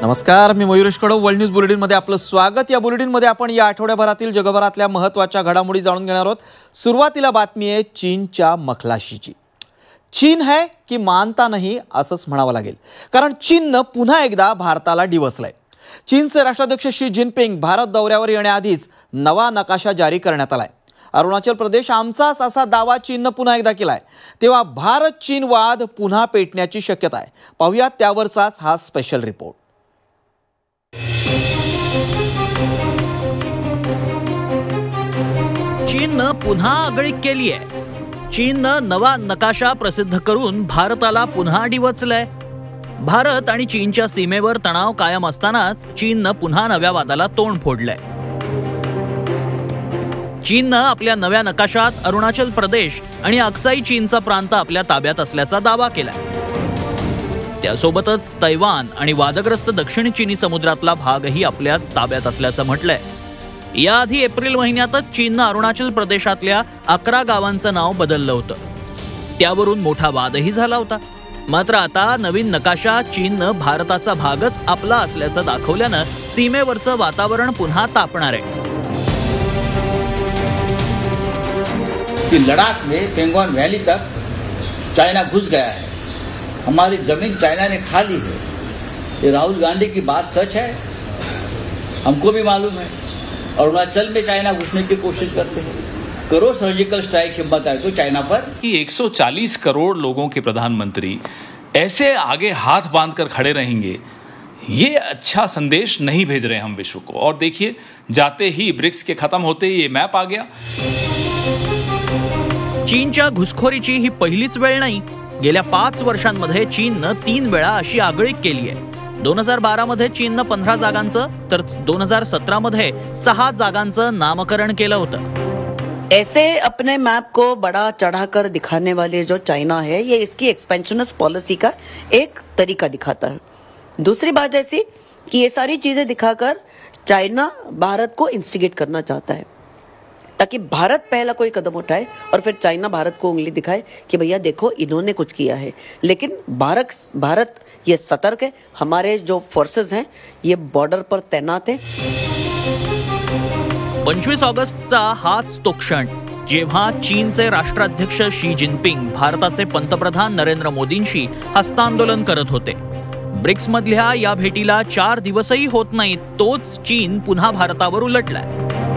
नमस्कार, मी Mayuresh Kadav. World news bulletin मध्ये आपलं स्वागत. या बुलेटिन मध्ये आपण या आठवड्याभरातील जगभरातल्या महत्त्वाच्या घडामोडी जाणून घेणार आहोत. सुरुवातीला बातमी आहे चीनच्या मखलाशीची. चीन है की मानता नाही असंच म्हणावं लागेल, कारण चीननं पुन्हा एकदा भारताला डिवचलंय. चीनचे राष्ट्राध्यक्ष शी जिनपिंग भारत दौऱ्यावर येण्याआधीच नवा नकाशा जारी करण्यात आलाय. अरुणाचल प्रदेश आमचाच असा दावा चीननं पुन्हा एकदा केलाय. तेव्हा भारत चीन वाद पुन्हा पेटण्याची शक्यता आहे. पाहूयात त्यावरचाच हा स्पेशल रिपोर्ट. चीननं पुन्हा आगळीक केली आहे. चीननं नवा नकाशा प्रसिद्ध करून भारताला पुन्हा डिवचलंय. भारत आणि चीनच्या सीमेवर तणाव कायम असतानाच चीननं पुन्हा नव्या वादाला तोंड फोडलंय. चीननं आपल्या नव्या नकाशात अरुणाचल प्रदेश आणि अक्साई चीनचा प्रांत आपल्या ताब्यात असल्याचा दावा केलाय. त्यासोबतच तैवान आणि वादग्रस्त दक्षिण चीनी समुद्रातला भागही आपल्याच ताब्यात असल्याचं म्हटलंय. याआधी एप्रिल महिन्यातच चीननं अरुणाचल प्रदेशातल्या 11 गावांचं नाव बदललं होतं. त्यावरून मोठा वादही झाला होता. मात्र आता नवीन नकाशा चीननं भारताचा भागच आपला असल्याचं दाखवल्यानं सीमेवरचं वातावरण पुन्हा तापणार आहे. लद्दाख में पेंगोंग वैली तक चाइना घुस गया है. हमारी जमीन चाइना ने खा ली है. ये राहुल गांधी की बात सच है, हमको भी मालूम है. अरुणाचल में चाइना घुसने की कोशिश करते हैं. करो सर्जिकल स्ट्राइक हिम्मत है तो चाइना पर. कि 140 करोड़ लोगों के प्रधानमंत्री ऐसे आगे हाथ बांधकर खड़े रहेंगे, ये अच्छा संदेश नहीं भेज रहे हम विश्व को. और देखिए, जाते ही ब्रिक्स के खत्म होते ही ये मैप आ गया. चीनच्या घुसखोरीची ही पहिलीच वेळ नाही. गेल्या 5 वर्षांमध्ये चीननं 3 वेळा अशी आगळीक केली आहे. 2012 मध्ये चीननं 15 जागांचं तर 2017 मध्ये 6 जागांचं नामकरण केलं होतं. ऐसे अपने मैप को बड़ा चढ़ाकर दिखाने वाले जो चाइना है, ये इसकी एक्सपेंशनिस्ट पॉलिसी का एक तरीका दिखाता है. दूसरी बात ऐसी कि ये सारी चीजें दिखाकर चाइना भारत को इंस्टिगेट करना चाहता है, ताकि भारत पहला कोई कदम उठाए और फिर चाइना भारत को उंगली दिखाए कि भैया देखो इन्होंने कुछ किया है. लेकिन भारत ये सतर्क है. हमारे जो फोर्सेस हैं ये बॉर्डर पर तैनात हैं. 25 ऑगस्टचा हाच तो क्षण जेव्हा चीनचे राष्ट्राध्यक्ष शी जिनपिंग भारताचे पंतप्रधान नरेंद्र मोदींशी हस्तांदोलन करत होते. ब्रिक्स मधल्या या भेटीला 4 दिवसही होत नाहीत, तोच चीन पुन्हा भारतावर उलटलाय.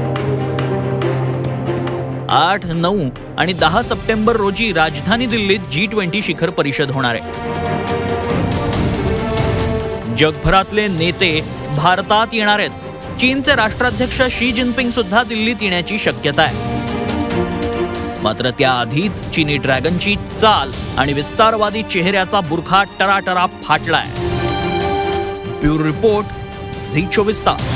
8, 9 आणि 10 सप्टेंबर रोजी राजधानी दिल्लीत G20 शिखर परिषद होणार आहे. जगभरातले नेते भारतात येणार आहेत. चीनचे राष्ट्राध्यक्ष शी जिनपिंग सुद्धा दिल्लीत येण्याची शक्यता आहे. मात्र त्याआधीच चीनी ड्रॅगनची चाल आणि विस्तारवादी चेहऱ्याचा बुरखा टराटरा फाटलाय. ब्युरो रिपोर्ट, झी24 तास.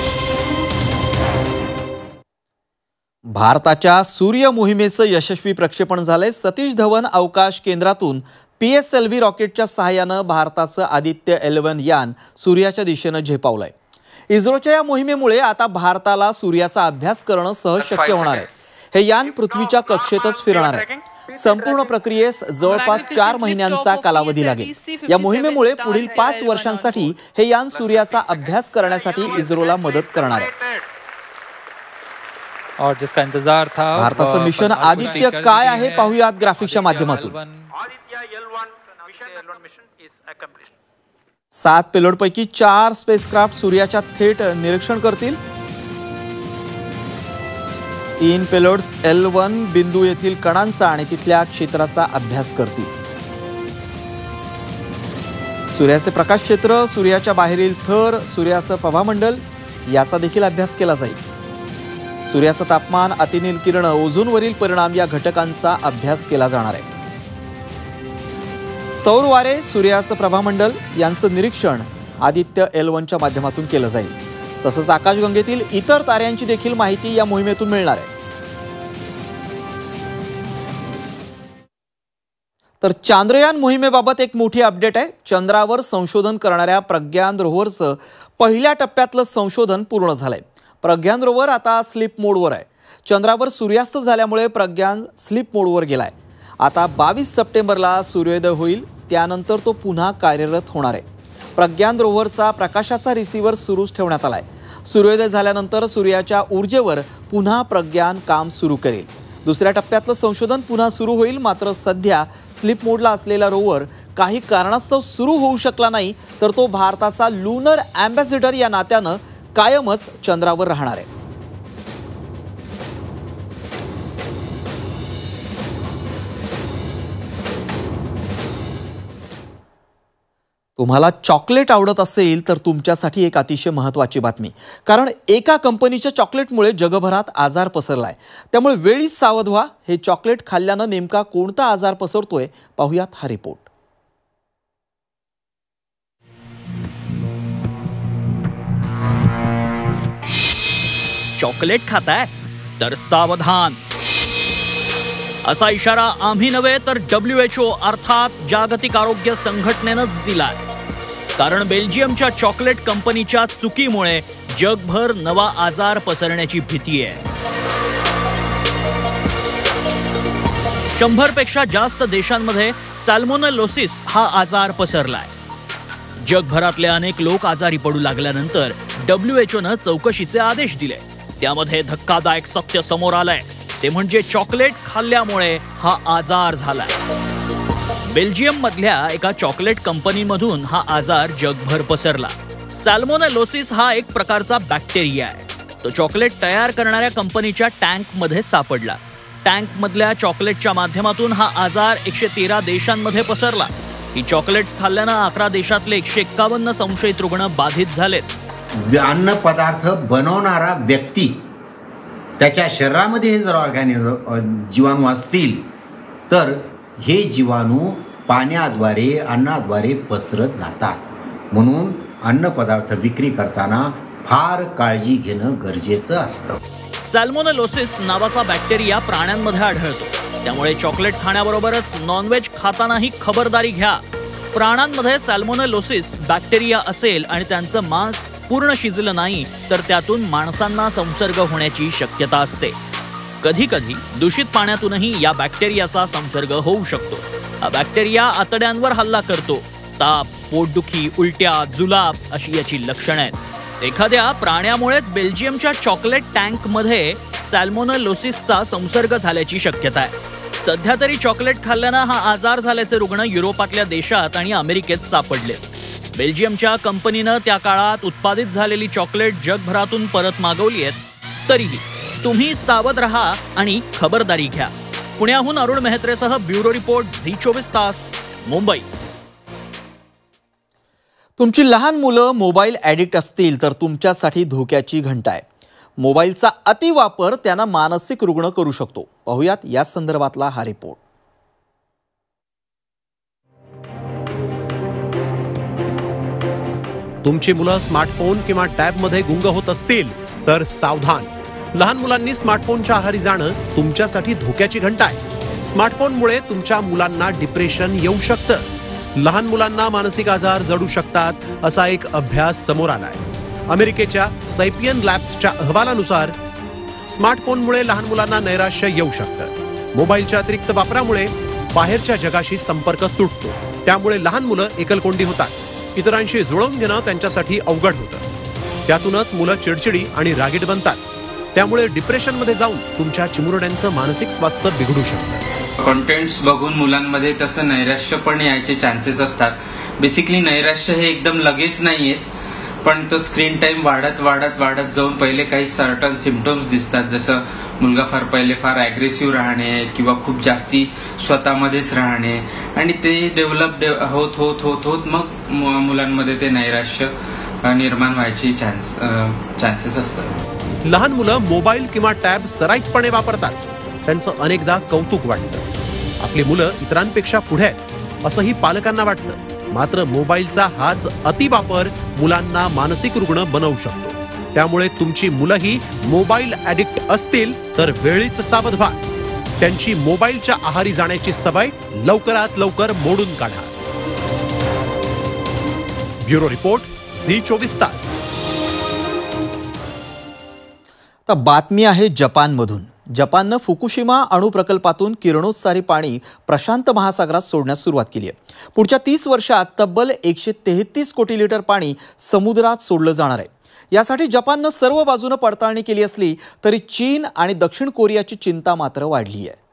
भारताच्या सूर्य मोहिमेचं यशस्वी प्रक्षेपण झालंय. सतीश धवन अवकाश केंद्रातून PSLV रॉकेटच्या सहाय्यानं भारताचं आदित्य 11 यान सूर्याच्या दिशेनं झेपावलंय. इस्रोच्या या मोहिमेमुळे आता भारताला सूर्याचा अभ्यास करणं सहज शक्य होणार आहे. हे यान पृथ्वीच्या कक्षेतच फिरणार आहे. संपूर्ण प्रक्रियेस जवळपास 4 महिन्यांचा कालावधी लागेल. या मोहिमेमुळे पुढील 5 वर्षांसाठी हे यान सूर्याचा अभ्यास करण्यासाठी इस्रोला मदत करणार आहे. और जिसका इंतजार था. भारताचं मिशन आदित्य काय आहे पाहूयात ग्राफिक्सच्या माध्यमातून. 7 पेलोडपैकी 4 स्पेसक्राफ्ट सूर्याच्या थेट निरीक्षण करतील. 3 पेलोड्स L1 बिंदू येथील कणांचा आणि तिथल्या क्षेत्राचा अभ्यास करतील. सूर्याचे प्रकाश क्षेत्र, सूर्याच्या बाहेरील थर, सूर्याचं प्रभामंडल याचा देखील अभ्यास केला जाईल. सूर्याचं तापमान, अतिनील किरण, ओझोनवरील परिणाम या घटकांचा अभ्यास केला जाणार आहे. सौर वारे, सूर्याचं प्रभामंडल यांचं निरीक्षण आदित्य L1च्या माध्यमातून केलं जाईल. तसंच आकाशगंगेतील इतर ताऱ्यांची देखील माहिती या मोहिमेतून मिळणार आहे. तर चांद्रयान मोहिमेबाबत एक मोठी अपडेट आहे. चंद्रावर संशोधन करणाऱ्या प्रज्ञान रोव्हरचं पहिल्या टप्प्यातलं संशोधन पूर्ण झालंय. प्रज्ञान रोवर आता स्लीप मोडवर आहे. चंद्रावर सूर्यास्त झाल्यामुळे प्रज्ञान स्लीप मोडवर गेलाय. आता 22 सप्टेंबरला सूर्योदय होईल, त्यानंतर तो पुन्हा कार्यरत होणार आहे. प्रज्ञान रोव्हरचा प्रकाशाचा रिसिव्हर सुरूच ठेवण्यात आलाय. सूर्योदय झाल्यानंतर सूर्याच्या ऊर्जेवर पुन्हा प्रज्ञान काम सुरू करेल. दुसऱ्या टप्प्यातलं संशोधन पुन्हा सुरू होईल. मात्र सध्या स्लीप मोडला असलेला रोव्हर काही कारणास्तव सुरू होऊ शकला नाही, तर तो भारताचा लुनर अँबॅसिडर या नात्यानं कायमच चंद्रावर राहणार आहे. तुम्हाला चॉकलेट आवडत असेल तर तुमच्यासाठी एक अतिशय महत्त्वाची बातमी. कारण एका कंपनीच्या चॉकलेटमुळे जगभरात आजार पसरलाय. त्यामुळे वेळीच सावध व्हा. हे चॉकलेट खाल्ल्यानं नेमका कोणता आजार पसरतोय पाहूयात हा रिपोर्ट. चॉकलेट खाताय तर सावधान, असा इशारा आम्ही नव्हे तर WHO अर्थात जागतिक आरोग्य संघटनेनंच दिलाय. कारण बेल्जियमच्या चॉकलेट कंपनीच्या चुकीमुळे जगभर नवा आजार पसरण्याची भीती आहे. 100 पेक्षा जास्त देशांमध्ये सॅल्मोनेलोसिस हा आजार पसरलाय. जगभरातले अनेक लोक आजारी पडू लागल्यानंतर WHOनं चौकशीचे आदेश दिले. त्यामध्ये धक्कादायक सत्य समोर आलंय. ते म्हणजे चॉकलेट खाल्ल्यामुळे हा आजार झालाय. बेल्जियम मधल्या एका चॉकलेट कंपनीमधून हा आजार जगभर पसरला. सॅल्मोनेलोसिस हा एक प्रकारचा बॅक्टेरिया आहे. तो चॉकलेट तयार करणाऱ्या कंपनीच्या टँकमध्ये सापडला. टँकमधल्या चॉकलेटच्या माध्यमातून हा आजार 113 देशांमध्ये पसरला. ही चॉकलेट्स खाल्ल्यानं 11 देशातले 151 संशयित रुग्ण बाधित झालेत. अन्न पदार्थ बनवणारा व्यक्ती त्याच्या शरीरामध्ये हे जर जीवाणू असतील तर हे जीवाणू पाण्याद्वारे अन्नाद्वारे पसरत जातात. म्हणून अन्नपदार्थ विक्री करताना फार काळजी घेणं गरजेचं असतं. सॅल्मोनेलोसिस नावाचा बॅक्टेरिया प्राण्यांमध्ये आढळतो. त्यामुळे चॉकलेट खाण्याबरोबरच नॉनव्हेज खातानाही खबरदारी घ्या. प्राण्यांमध्ये सॅल्मोनेलोसिस बॅक्टेरिया असेल आणि त्यांचं मांस पूर्ण शिजलं नाही तर त्यातून माणसांना संसर्ग होण्याची शक्यता असते. कधी कधी दूषित पाण्यातूनही या बॅक्टेरियाचा संसर्ग होऊ शकतो. हा बॅक्टेरिया आतड्यांवर हल्ला करतो. ताप, पोटदुखी, उलट्या, जुलाब अशी याची लक्षणं आहेत. एखाद्या प्राण्यामुळेच बेल्जियमच्या चॉकलेट टँकमध्ये सॅल्मोनेलोसिसचा संसर्ग झाल्याची शक्यता आहे. सध्या तरी चॉकलेट खाल्ल्यानं हा आजार झाल्याचे रुग्ण युरोपातल्या देशात आणि अमेरिकेत सापडलेत. बेल्जियमच्या कंपनीनं त्या काळात उत्पादित झालेली चॉकलेट जगभरातून परत मागवली आहेत. तरीही तुम्ही सावध रहा आणि खबरदारी घ्या. पुण्याहून अरुण मेहत्रेसह ब्युरो रिपोर्ट झी24 तास, मुंबई. तुमची लहान मुलं मोबाईल ॲडिक्ट असतील तर तुमच्यासाठी धोक्याची घंटा आहे. मोबाईलचा अतिवापर त्यांना मानसिक रुग्ण करू शकतो. पाहूयात या संदर्भातला हा रिपोर्ट. तुमची मुलं स्मार्टफोन किंवा टॅबमध्ये गुंग होत असतील तर सावधान. लहान मुलांनी स्मार्टफोनच्या आहारी जाणं तुमच्यासाठी धोक्याची घंटा आहे. स्मार्टफोनमुळे तुमच्या मुलांना डिप्रेशन येऊ शकतं. लहान मुलांना मानसिक आजार जडू शकतात असा एक अभ्यास समोर आलाय. अमेरिकेच्या सैपियन लॅब्सच्या अहवालानुसार स्मार्टफोनमुळे लहान मुलांना नैराश्य येऊ शकतं. मोबाईलच्या अतिरिक्त वापरामुळे बाहेरच्या जगाशी संपर्क तुटतो. त्यामुळे लहान मुलं एकलकोंडी होतात. इतरांशी जुळवून घेणं त्यांच्यासाठी अवघड होतं. त्यातूनच मुलं चिडचिडी आणि रागीट बनतात. त्यामुळे डिप्रेशनमध्ये जाऊन तुमच्या चिमुरड्यांचं मानसिक स्वास्थ्य बिघडू शकतं. कॉन्टेंट्स बघून मुलांमध्ये तसं नैराश्य पण यायचे चान्सेस असतात. बेसिकली नैराश्य हे एकदम लगेच नाही येत, पण तो स्क्रीन टाइम वाढत वाढत वाढत जाऊन पहिले काही सर्टन सिम्पटम्स दिसतात. जसं मुलगा पहिले फार ॲग्रेसिव्ह राहणे किंवा खूप जास्ती स्वतःमध्येच राहणे आणि ते डेव्हलप होत होत होत होत मग मुलांमध्ये ते नैराश्य निर्माण व्हायचे चान्सेस असतात. लहान मुलं मोबाईल किंवा टॅब सराईतपणे वापरतात. त्यांचं अनेकदा कौतुक वाटतं. आपली मुलं इतरांपेक्षा पुढे आहेत असंही पालकांना वाटतं. मात्र मोबाईलचा हाच अतिवापर मुलांना मानसिक रुग्ण बनवू शकतो. त्यामुळे तुमची मुलंही मोबाईल ॲडिक्ट असतील तर वेळीच सावध व्हा. त्यांची मोबाईलच्या आहारी जाण्याची सवय लवकरात लवकर मोडून काढा. ब्युरो रिपोर्ट झी24 तास. बातमी आहे जपानमधून. जपाननं फुकुशिमा अणुप्रकल्पातून किरणोत्सारी पाणी प्रशांत महासागरात सोडण्यास सुरुवात केली आहे. पुढच्या 30 वर्षात तब्बल 133 कोटी लिटर पाणी समुद्रात सोडलं जाणार आहे. यासाठी जपाननं सर्व बाजूनं पडताळणी केली असली तरी चीन आणि दक्षिण कोरियाची चिंता मात्र वाढली आहे.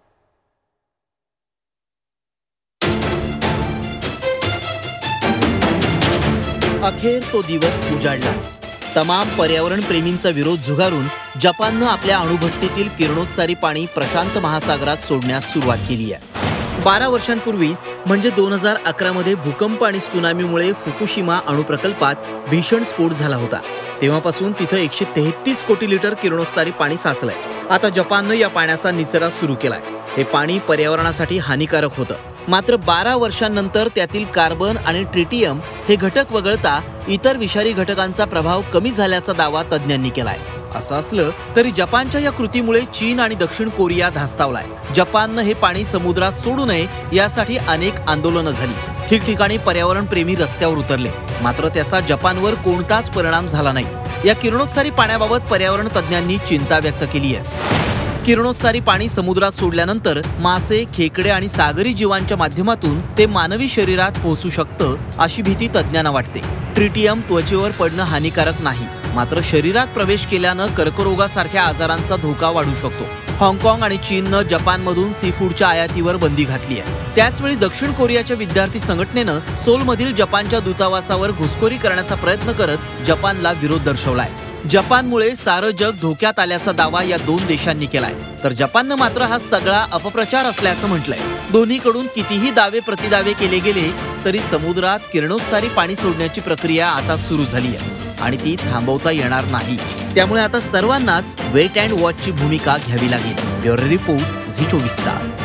अखेर तो दिवस उजाडलाच. तमाम पर्यावरण प्रेमींचा विरोध झुगारून जपाननं आपल्या अणुभट्टीतील किरणोत्सारी पाणी प्रशांत महासागरात सोडण्यास सुरुवात केली आहे. 12 वर्षांपूर्वी म्हणजे 2011 मध्ये भूकंप आणि त्सुनामीमुळे फुकुशिमा अणुप्रकल्पात भीषण स्फोट झाला होता. तेव्हापासून तिथं 133 कोटी लिटर किरणोत्सारी पाणी साचलंय. आता जपाननं या पाण्याचा निचरा सुरू केलाय. हे पाणी पर्यावरणासाठी हानिकारक होतं. मात्र 12 वर्षांनंतर त्यातील कार्बन आणि ट्रिटियम हे घटक वगळता इतर विषारी घटकांचा प्रभाव कमी झाल्याचा दावा तज्ज्ञांनी केलाय. असं असलं तरी जपानच्या या कृतीमुळे चीन आणि दक्षिण कोरिया धास्तावलाय. जपाननं हे पाणी समुद्रात सोडू नये यासाठी अनेक आंदोलनं झाली. ठिकठिकाणी पर्यावरण प्रेमी रस्त्यावर उतरले. मात्र त्याचा जपानवर कोणताच परिणाम झाला नाही. या किरणोत्सारी पाण्याबाबत पर्यावरण तज्ज्ञांनी चिंता व्यक्त केली आहे. किरणोत्सारी पाणी समुद्रात सोडल्यानंतर मासे, खेकडे आणि सागरी जीवांच्या माध्यमातून ते मानवी शरीरात पोहोचू शकतं अशी भीती तज्ज्ञांना वाटते. ट्रिटियम त्वचेवर पडणं हानिकारक नाही, मात्र शरीरात प्रवेश केल्यानं कर्करोगासारख्या आजारांचा धोका वाढू शकतो. हाँगकाँग आणि चीननं जपानमधून सीफूडच्या आयातीवर बंदी घातली आहे. त्याचवेळी दक्षिण कोरियाच्या विद्यार्थी संघटनेनं सोलमधील जपानच्या दूतावासावर घुसखोरी करण्याचा प्रयत्न करत जपानला विरोध दर्शवलाय. जपानमुळे सारं जग धोक्यात आल्याचा दावा या दोन देशांनी केलाय. तर जपाननं मात्र हा सगळा अपप्रचार असल्याचं म्हटलंय. दोन्हीकडून कितीही दावे प्रतिदावे केले गेले तरी समुद्रात किरणोत्सारी पाणी सोडण्याची प्रक्रिया आता सुरू झाली आहे आणि ती थांबवता येणार नाही. त्यामुळे आता सर्वांनाच वेट अँड वॉचची भूमिका घ्यावी लागेल. ब्युरो रिपोर्ट, झी 24 तास.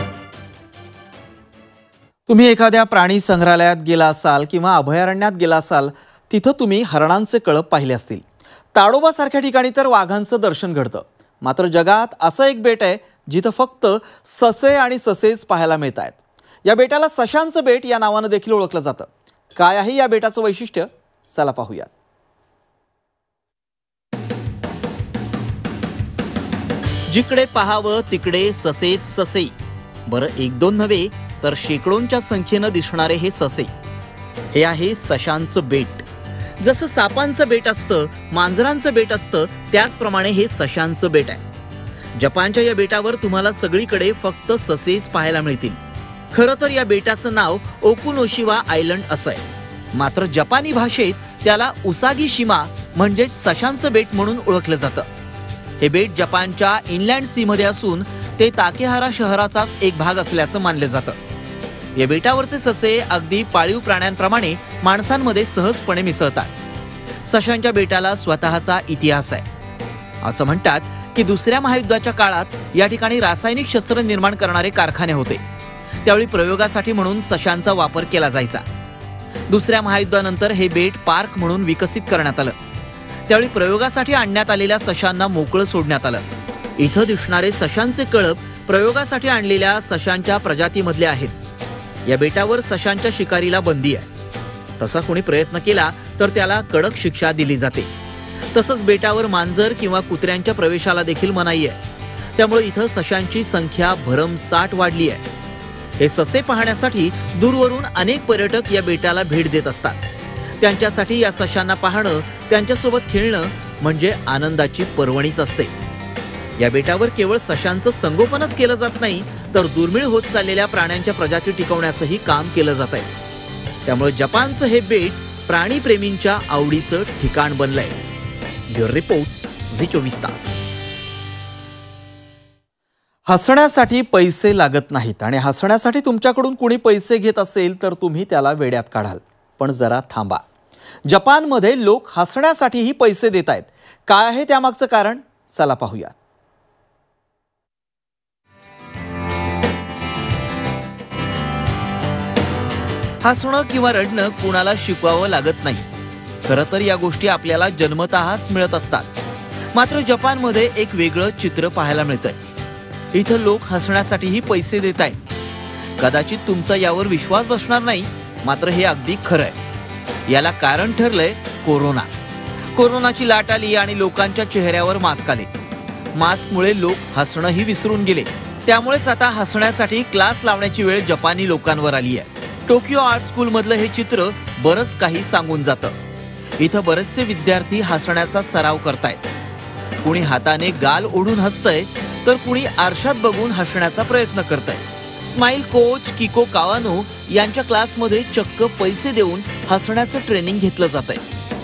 तुम्ही एखाद्या प्राणी संग्रहालयात गेला असाल किंवा अभयारण्यात गेला असाल, तिथं तुम्ही हरणांचे कळप पाहिले असतील. ताडोबासारख्या ठिकाणी तर वाघांचं दर्शन घडतं. मात्र जगात असं एक बेट आहे जिथं फक्त ससे आणि ससेच पाहायला मिळत आहेत. या बेटाला सशांचं बेट या नावानं देखील ओळखलं जातं. काय आहे या बेटाचं वैशिष्ट्य, चला पाहूयात. जिकडे पाहावं तिकडे ससेच ससे. बरं, 1-2 नव्हे तर शेकडोंच्या संख्येनं दिसणारे हे ससे. हे आहे सशांचं बेट. जसं सापांचं बेट असतं, मांजरांचं बेट असतं, त्याचप्रमाणे हे सशांचं बेट आहे. जपानच्या या बेटावर तुम्हाला सगळीकडे फक्त ससेच पाहायला मिळतील. खरं तर या बेटाचं नाव ओकुनोशिवा आयलंड असं आहे. मात्र जपानी भाषेत त्याला उसागीशिमा म्हणजेच सशांचं बेट म्हणून ओळखलं जातं. हे बेट जपानच्या इनलँड सी मध्ये असून ते ताकेहारा शहराचाच एक भाग असल्याचं मानलं जातं. या बेटावरचे ससे अगदी पाळीव प्राण्यांप्रमाणे माणसांमध्ये सहजपणे मिसळतात. सशांच्या बेटाला स्वतःचा इतिहास आहे. असं म्हणतात की दुसऱ्या महायुद्धाच्या काळात या ठिकाणी रासायनिक शस्त्र निर्माण करणारे कारखाने होते. त्यावेळी प्रयोगासाठी म्हणून सशांचा वापर केला जायचा. दुसऱ्या महायुद्धानंतर हे बेट पार्क म्हणून विकसित करण्यात आलं. त्यावेळी प्रयोगासाठी आणण्यात आलेल्या सशांना मोकळं सोडण्यात आलं. इथं दिसणारे सशांचे कळप प्रयोगासाठी आणलेल्या सशांच्या प्रजातीमधले आहेत. या बेटावर सशांच्या शिकारीला बंदी आहे. तसा कोणी प्रयत्न केला तर त्याला कडक शिक्षा दिली जाते. तसंच बेटावर मांजर किंवा कुत्र्यांच्या प्रवेशाला देखील मनाई आहे. त्यामुळे इथं सशांची संख्या भरमसाठ वाढली आहे. हे ससे पाहण्यासाठी दूरवरून अनेक पर्यटक या बेटाला भेट देत असतात. त्यांच्यासाठी या सशांना पाहणं, त्यांच्यासोबत खेळणं म्हणजे आनंदाची पर्वणीच असते. या बेटावर केवळ सशांचं संगोपनच केलं जात नाही तर दुर्मिळ होत चाललेल्या प्राण्यांच्या प्रजाती टिकवण्याचंही काम केलं जात आहे. त्यामुळे जपानचं हे बेट प्राणीप्रेमींच्या आवडीचं ठिकाण बनलंय. ब्युरो रिपोर्ट, झी 24 तास. हसण्यासाठी पैसे लागत नाहीत आणि हसण्यासाठी तुमच्याकडून कुणी पैसे घेत असेल तर तुम्ही त्याला वेड्यात काढाल. पण जरा थांबा. जपानमध्ये लोक हसण्यासाठीही पैसे देत आहेत. काय आहे त्यामागचं कारण, चला पाहूया. हसणं किंवा रडणं कुणाला शिकवावं लागत नाही. खरं तर या गोष्टी आपल्याला जन्मतःच मिळत असतात. मात्र जपानमध्ये एक वेगळं चित्र पाहायला मिळतंय. इथं लोक हसण्यासाठीही पैसे देत आहेत. कदाचित तुमचा यावर विश्वास बसणार नाही, मात्र हे अगदी खरं आहे. याला कारण ठरलंय कोरोना. कोरोनाची लाट आली आणि लोकांच्या चेहऱ्यावर मास्क आले. मास्कमुळे लोक हसणंही विसरून गेले. त्यामुळेच आता हसण्यासाठी क्लास लावण्याची वेळ जपानी लोकांवर आली आहे. टोकियो आर्ट स्कूल मधलं हे चित्र बरंच काही सांगून जातं. इथं बरेचसे विद्यार्थी हसण्याचा सराव करतायत. कुणी हाताने गाल ओढून हसतंय तर कुणी आरशात बघून हसण्याचा प्रयत्न करतंय. स्माइल कोच किको कावानो यांच्या क्लासमध्ये चक्क पैसे देऊन हसण्याचं ट्रेनिंग घेतलं जातंय.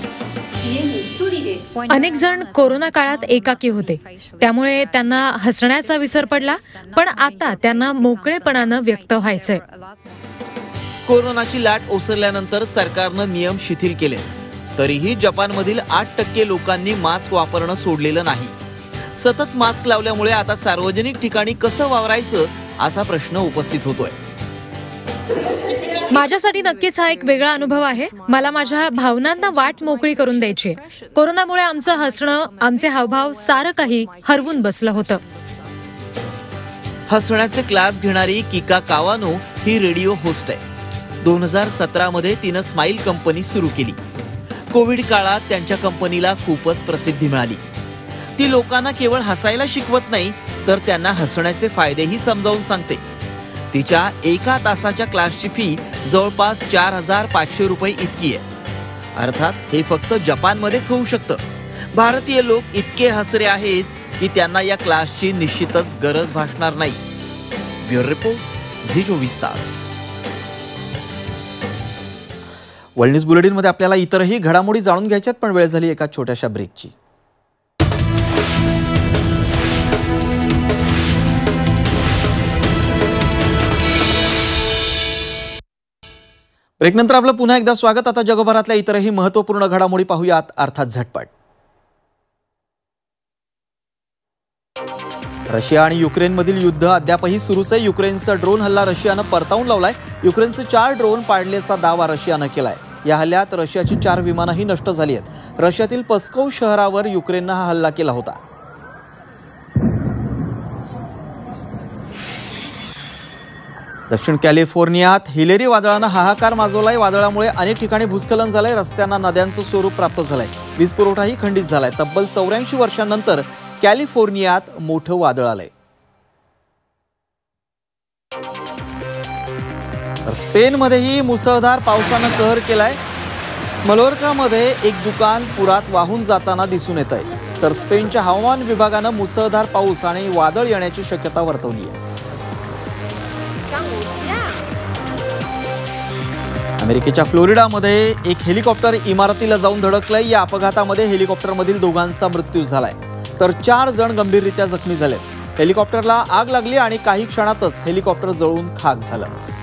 अनेक जण कोरोना काळात एकाकी होते, त्यामुळे त्यांना हसण्याचा विसर पडला. पण आता त्यांना मोकळेपणानं व्यक्त व्हायचंय. कोरोनाची लाट ओसरल्यानंतर सरकारनं नियम शिथिल केले, तरीही जपानमधील 8% लोकांनी मास्क वापरणं सोडलेलं नाही. सतत मास्क लावल्यामुळे आता सार्वजनिक ठिकाणी कसं वावरायचं असा प्रश्न उपस्थित होतोय. माझ्यासाठी नक्कीच हा एक वेगळा अनुभव आहे. मला माझ्या भावनांना वाट मोकळी करून द्यायची. कोरोनामुळे आमचं हसणं, आमचे हावभाव सारं काही हरवून बसलं होतं. हसण्याचे क्लास घेणारी किका कावानो ही रेडिओ होस्ट आहे. 2017 मध्ये तिनं स्माइल कंपनी सुरू केली. कोविड काळात त्यांच्या कंपनीला खूपच प्रसिद्धी मिळाली. ती लोकांना केवळ हसायला शिकवत नाही, तर त्यांना हसण्याचे फायदेही समजावून सांगते. तिच्या 1 तासाच्या क्लासची फी जवळपास 4,500 रुपये इतकी आहे. अर्थात हे फक्त जपानमध्येच होऊ शकतं. भारतीय लोक इतके हसरे आहेत की त्यांना या क्लासची निश्चितच गरज भासणार नाही. ब्युरो रिपोर्ट, झी 24 तास. वर्ल्ड न्यूज बुलेटिनमध्ये आपल्याला इतरही घडामोडी जाणून घ्यायच्यात, पण वेळ झाली एका छोट्याशा ब्रेकची. ब्रेकनंतर आपलं पुन्हा एकदा स्वागत. आता जगभरातल्या इतरही महत्त्वपूर्ण घडामोडी पाहूयात अर्थात झटपट. रशिया आणि युक्रेनमधील युद्ध अद्यापही सुरूच आहे. युक्रेनचा ड्रोन हल्ला रशियानं परतावून लावलाय. युक्रेनचे 4 ड्रोन पाडल्याचा दावा रशियानं केलाय. या हल्ल्यात रशियाची 4 विमानंही नष्ट झाली आहेत. रशियातील पस्कोव शहरावर युक्रेननं हा हल्ला केला होता. दक्षिण कॅलिफोर्नियात हिलेरी वादळानं हाहाकार माजवलाय. वादळामुळे अनेक ठिकाणी भूस्खलन झालंय. रस्त्यांना नद्यांचं स्वरूप प्राप्त झालंय. वीज पुरवठाही खंडित झालाय. तब्बल 84 वर्षांनंतर कॅलिफोर्नियात मोठं वादळ आलंय. स्पेनमध्येही मुसळधार पावसानं कहर केलाय. मलोर्कामध्ये एक दुकान पुरात वाहून जाताना दिसून येत आहे. तर स्पेनच्या हवामान विभागानं मुसळधार पाऊस आणि वादळ येण्याची शक्यता वर्तवली आहे. अमेरिकेच्या फ्लोरिडामध्ये एक हेलिकॉप्टर इमारतीला जाऊन धडकलंय. या अपघातामध्ये हेलिकॉप्टरमधील दोघांचा मृत्यू झालाय, तर 4 जण गंभीररित्या जखमी झालेत. हेलिकॉप्टरला आग लागली आणि काही क्षणातच हेलिकॉप्टर जळून खाक झालं.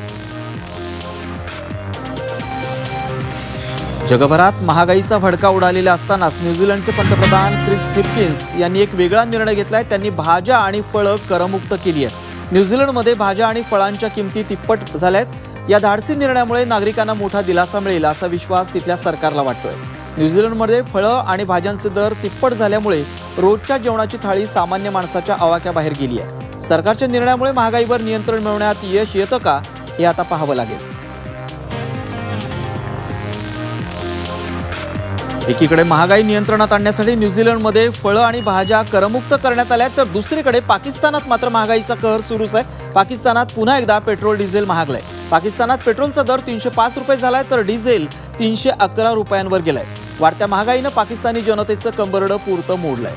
जगभरात महागाईचा भडका उडालेला असतानाच न्यूझीलंडचे पंतप्रधान क्रिस हिपकिन्स यांनी एक वेगळा निर्णय घेतलाय. त्यांनी भाज्या आणि फळं करमुक्त केली आहेत. न्यूझीलंडमध्ये भाज्या आणि फळांच्या किमती तिप्पट झाल्यात. या धाडसी निर्णयामुळे नागरिकांना मोठा दिलासा मिळेल असा विश्वास तिथल्या सरकारला वाटतोय. न्यूझीलंडमध्ये फळं आणि भाज्यांचे दर तिप्पट झाल्यामुळे रोजच्या जेवणाची थाळी सामान्य माणसाच्या आवाक्याबाहेर गेली आहे. सरकारच्या निर्णयामुळे महागाईवर नियंत्रण मिळवण्यात यश येतं का, हे आता पाहावं लागेल. एकीकडे महागाई नियंत्रणात आणण्यासाठी न्यूझीलंडमध्ये फळं आणि भाज्या करमुक्त करण्यात आल्या, तर दुसरीकडे पाकिस्तानात मात्र महागाईचा कहर सुरूच आहे. पाकिस्तानात पुन्हा एकदा पेट्रोल डिझेल महागलंय. पाकिस्तानात पेट्रोलचा दर 305 रुपये झालाय, तर डिझेल 311 रुपयांवर गेलाय. वाढत्या महागाईनं पाकिस्तानी जनतेचं कंबरडं पुरतं मोडलंय.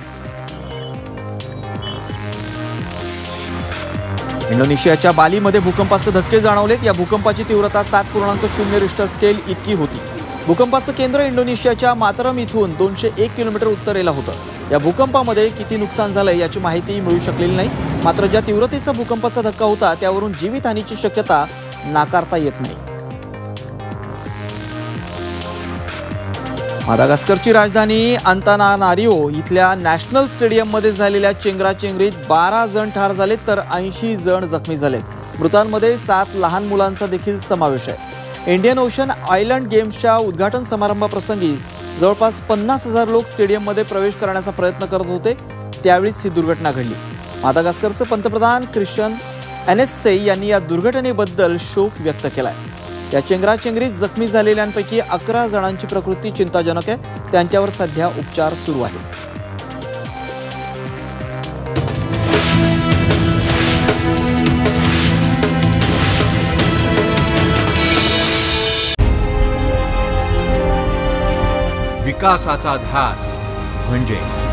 इंडोनेशियाच्या बालीमध्ये भूकंपाचे धक्के जाणवलेत. या भूकंपाची तीव्रता 7.0 रिश्टर स्केल इतकी होती. भूकंपाचं केंद्र इंडोनेशियाच्या मातरम इथून 201 किलोमीटर उत्तरेला होतं. या भूकंपामध्ये किती नुकसान झालंय याची माहिती मिळू शकलेली नाही. मात्र ज्या तीव्रतेचा भूकंपाचा धक्का होता त्यावरून जीवितहानीची शक्यता नाकारता येत नाही. मादागास्करची राजधानी अंतानानारिओ इथल्या नॅशनल स्टेडियममध्ये झालेल्या चेंगराचेंगरीत 12 जण ठार झालेत, तर 80 जण जखमी झालेत. मृतांमध्ये 7 लहान मुलांचा देखील समावेश आहे. इंडियन ओशन आयलंड गेम्सच्या उद्घाटन समारंभाप्रसंगी जवळपास 50,000 लोक स्टेडियममध्ये प्रवेश करण्याचा प्रयत्न करत होते, त्यावेळीच ही दुर्घटना घडली. मादागास्करचे पंतप्रधान क्रिश्चियन एनेस्से यांनी या दुर्घटनेबद्दल शोक व्यक्त केलाय. या चेंगराचेंगरीत जखमी झालेल्यांपैकी 11 जणांची प्रकृती चिंताजनक आहे. त्यांच्यावर सध्या उपचार सुरू आहेत. विकासाचा ध्यास म्हणजे